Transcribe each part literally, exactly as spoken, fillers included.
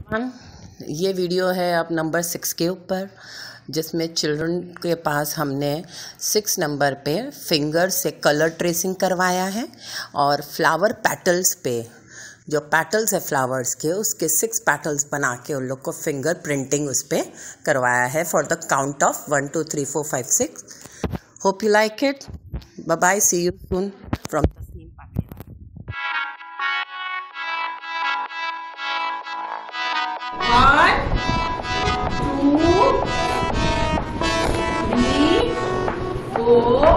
Everyone, ये video है अब नंबर सिक्स के ऊपर, जिसमें चिल्ड्रन के पास हमने सिक्स नंबर पे फिंगर से कलर ट्रेसिंग करवाया है और फ्लावर पैटल्स पे जो पैटल्स है फ्लावर्स के उसके सिक्स पैटल्स बना के उन लोग को फिंगर प्रिंटिंग उस पर करवाया है for the count of one two three four five six. Hope you like it. Bye bye, see you soon from One, two, three, four,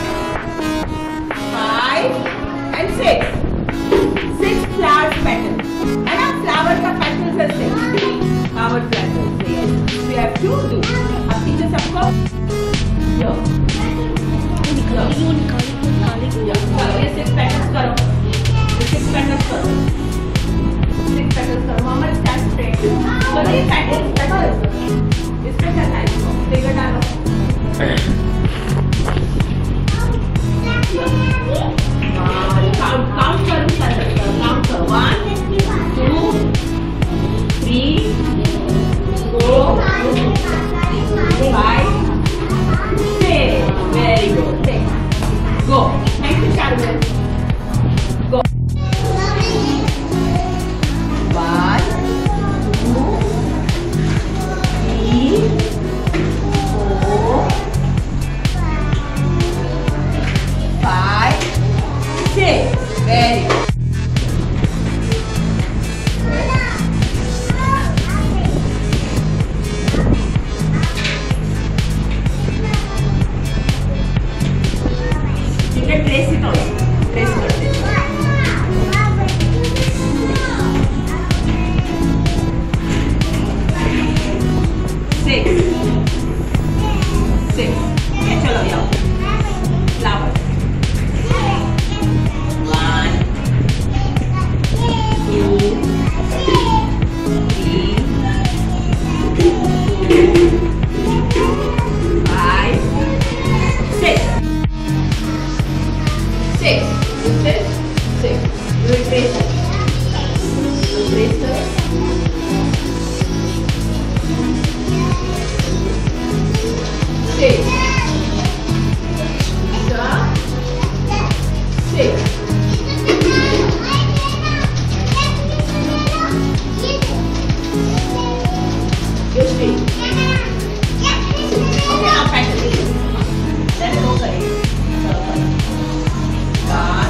five, and six. Six flower petals. And our flower का petals है six. Flower petals. Yes. We have to do. अब teacher सबको यो निकालो निकालो निकालो ये six petals करो. ये six petals करो. Six petals करो. मामा stand straight. तो ये petals petals. इसमें क्या है? फिगर डालो. Count count करो सर. Count करो. One, two, three, four, five, six. Very good. Six. Go. Thank you, Sharon. Go. One, two, three, four, five, six. Very good. You can trace it also. Trace it also. Six. Six. Okay, चलो जाओ. Flower. One, two, three, five, six. Six. This is six. You will trace it. You trace it. Six. Six. Your street. Okay, now practice it. Then go for it. One.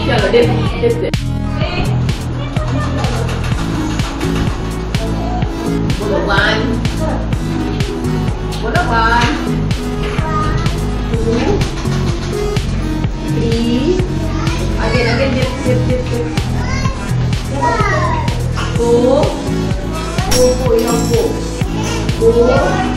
चलो dip dip dip. बोलो one. बोलो one. Two. Three. Again again dip dip dip dip. Four. Four four. You have four. Four.